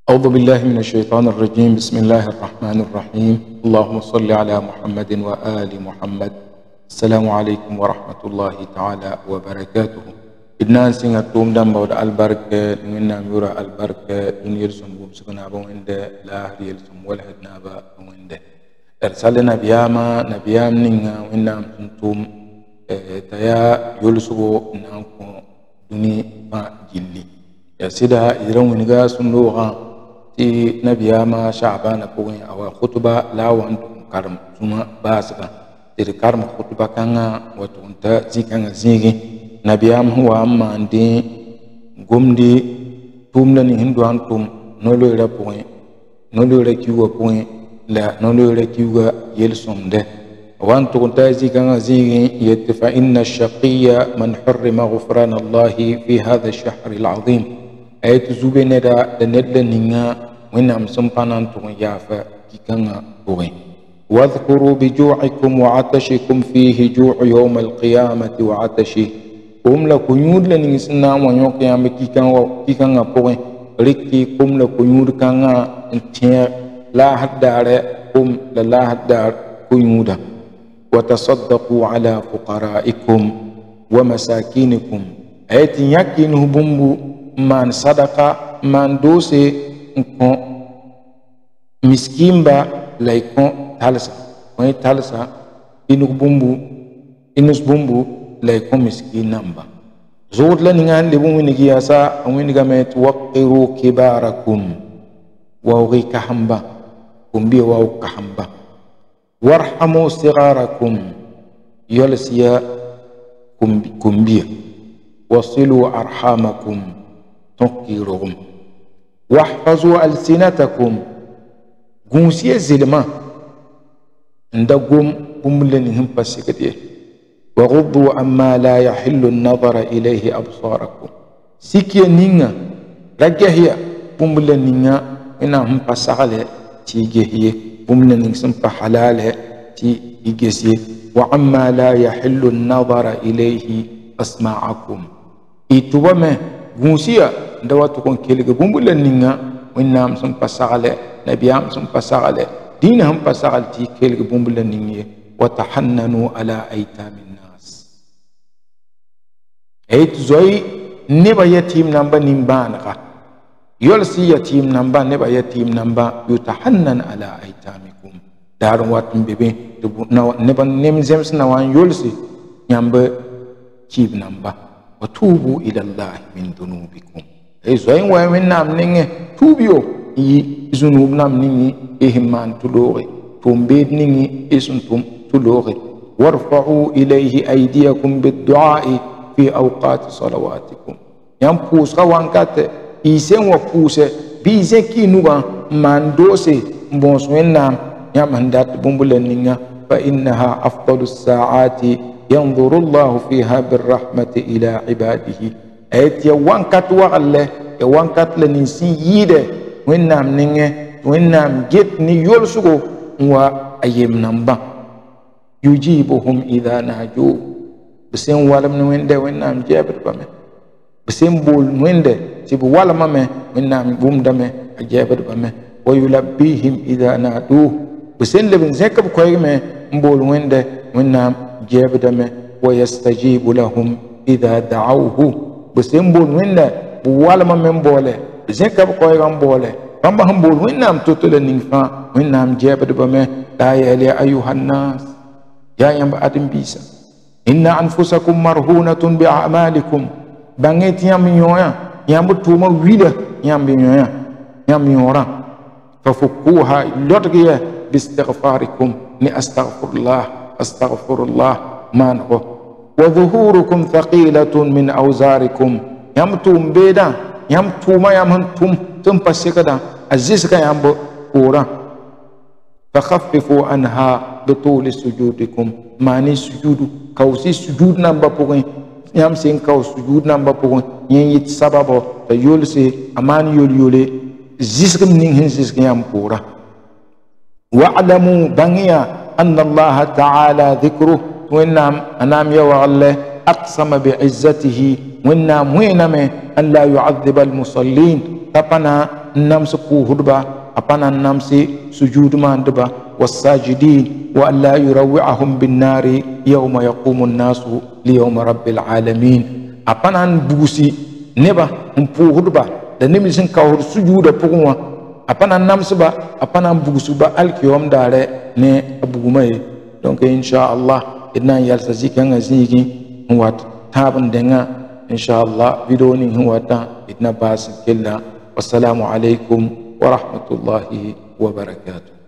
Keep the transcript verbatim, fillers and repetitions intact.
أعوذ بالله من الشيطان الرجيم. بسم الله الرحمن الرحيم. اللهم صل على محمد وآل محمد. السلام عليكم ورحمة الله تعالى وبركاته. إدنا سينغ توم دام بود البركة إننا يورا البركة إن يرسم بوم سكنا بوند لا يرسم ولا هدنا بوند أرسلنا بياما نبيام نينا وإننا توم تيا يلسو نانكو دني ما جلي يا سيدا إذا ونجا سنوغا ti nabiyama sha'bana pugin awa khutba la wantum karam suma basga ti karam khutba kanga watunta zikanga zigi nabiyam huwa mandi gumdi tumna ni hindu antum nolo ira pugin nolo ira kiwa pugin la nolo ira kiwa yelsumde wantu kunta zikanga zigi yatfa inna ash-shaqiyya man harrama ghufran Allah fi hadha ash-shahr al-'azim ayat zubeneda nedla ninga وإنهم سمعنا أنتم يافا كيكنا بوين واذكروا بجوعكم وعطشكم فيه جوع يوم القيامة وعطشه قم لكم يود لنسنا ونيوك يام كيكنا كيكنا بوين ركي قم لكم يود كنا انتيا لا هدار قم لا هدار كيودا وتصدقوا على فقرائكم ومساكينكم أيتي يكينه بمبو من صدقة من دوسي nko miskin ba laikon talsa wani talsa inuk bumbu inus bumbu laikon miskin namba zod la ningan lebu wini giyasa wini gamet waqiru kibarakum wa ugi kahamba kumbi wa kahamba warhamu sigarakum yolsiya kumbi kumbi wasilu arhamakum tuqiruhum واحفظوا ألسنتكم غونسيه زلما ندغوم بوملنهم باسكديه وغضوا عما لا يحل النظر إليه أبصاركم سيكي نينا رجهيا بوملنينا انهم باسغله تيجيه بوملنين سم حلاله تي يجسي وعما لا يحل النظر إليه أسماعكم إتوبما غونسيه ndawatu kon kelige bumbulen ninga winnam sum pasagale nabiyam sum pasagale dinahum pasagal ti kelige bumbulen ningi wa tahannanu ala aytamin nas ayt zoy neba yatim namba nimbana yol si yatim namba neba yatim namba yutahannan ala aytamikum dar watum bebe neba nem zems na wan yol si nyamba cib namba wa tubu ila allah min dunubikum ay zoyin wa min nam ninge tubio yi zunub nam ningi ihman tulore tumbe ningi isuntum tulore warfa'u ilayhi aydiyakum bid-du'a fi awqat salawatikum yam pus kawankate isen wa puse bi zeki nuga mandose mbons wenam yam handat bumbulen ninga fa innaha afdalus sa'ati yanzuru Allah fiha birrahmati ila ibadihi ayet ya wankat wa alle ya wankat la ni si yide wennam ninge wennam get ni yol sugo wa ayem namba yujibuhum idha naju besen walam ni wende wennam jebet bame besen bol wende tibu walama me wennam bumdame ajebet bame wa yulabbihim idha nadu besen leben zekab koy me mbol wende wennam jebedame wa yastajibu lahum idha da'awhu besimbul winda bu walama men bole zekab ko yam bole bamba hambul winnam tutule ningfa winnam jebade bame la ya ayuhan nas ya yam adim bisa inna anfusakum marhunatun bi a'malikum banget yam nyoya yam tuma wida yam nyoya yam nyora fafukuha lotgiya bistighfarikum ni astaghfirullah astaghfirullah manho وظهوركم ثقيلة من أوزاركم يمتم بيدا يمتم يمتم تنبسكدا أزيسك يمبو كورا فخففوا عنها بطول سجودكم ماني سجود كوسي سجود نمبا بوغين يمسين كو سجود نمبا بوغين ينيت سببو تيولسي أمان يول يولي زيسك منين زيسك يمبورا واعلموا بنيا أن الله تعالى ذكره وإنام أنام يوى الله أقسم بعزته وإنام وإنام أن لا يعذب المصلين تبنا namsi puhudba apana namsi sujud mandba والساجدين وألا يروعهم بالنار يوم يقوم الناس ليوم رب العالمين أبانا بوسي نبا مبوهدبا لنمي سن كاور سجود بوغوا أبانا نمسبا أبانا بوسوبا الكيوم داري ني أبوغمي دونك إن شاء الله إدنا يالسازي كان غزيكي هو تابن دنگا إن شاء الله فيدوني هو تا إدنا باس كلا والسلام عليكم ورحمة الله وبركاته.